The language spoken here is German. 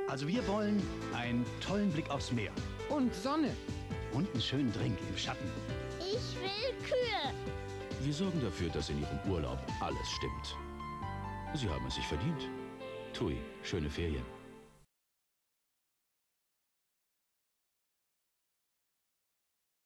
Also wir wollen einen tollen Blick aufs Meer. Und Sonne. Und einen schönen Drink im Schatten. Ich will Kühe. Wir sorgen dafür, dass in Ihrem Urlaub alles stimmt. Sie haben es sich verdient. TUI, schöne Ferien.